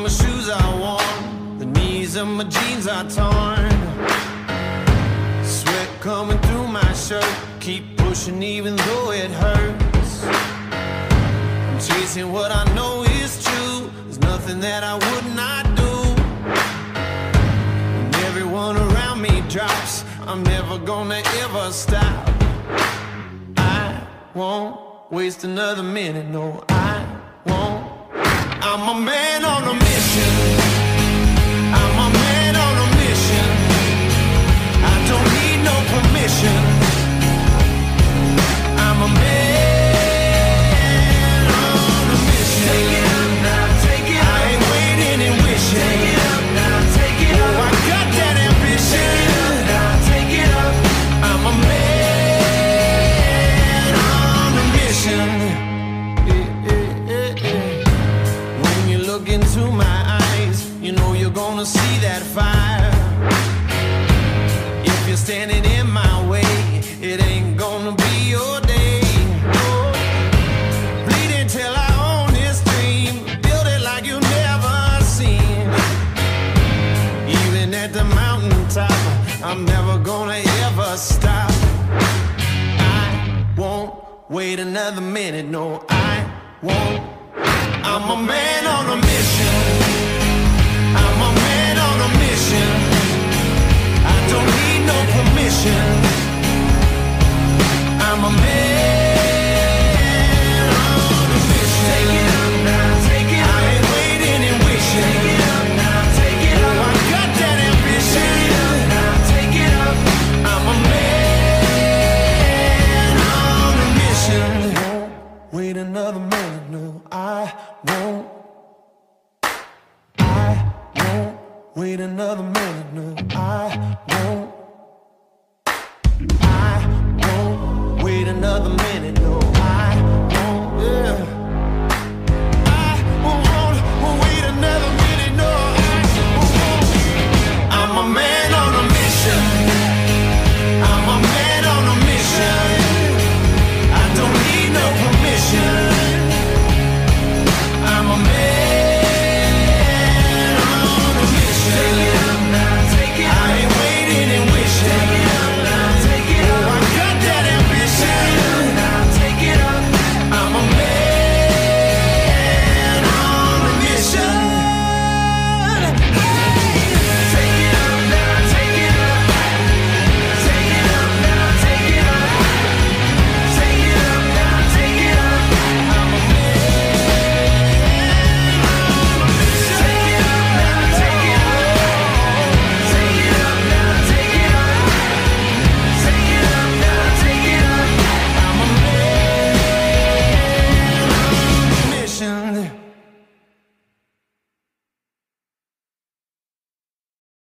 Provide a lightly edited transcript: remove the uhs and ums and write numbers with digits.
shoes are worn, the knees of my jeans are torn. Sweat coming through my shirt, keep pushing even though it hurts. I'm chasing what I know is true, there's nothing that I would not do. When everyone around me drops, I'm never gonna ever stop. I won't waste another minute, no I won't. I'm a man on a mission. I'm a man on a mission. I don't need no permission. I'm a man on a mission. Take it up now, take it up. I ain't waiting and wishing. Take it up now, take it up. Oh, I got that ambition. Take it up now, take it up. I'm a man on a mission. When you look into my eyes, you know you're gonna see that fire. If you're standing in my way, it ain't gonna be your day. Bleeding till I own this dream, build it like you never seen. Even at the mountaintop, I'm never gonna ever stop. I won't wait another minute, no I won't. I'm a man on a mission. I'm a man on a mission. I don't need no permission. I'm a man on a mission. Take it up now, take it up. I ain't waiting and wishing. Take it up now, take it up. Oh, I got that ambition. Take it up now, take it up. I'm a man on a mission. Won't wait another minute, no, I won't. I won't wait another minute, no, I won't. I won't wait another minute.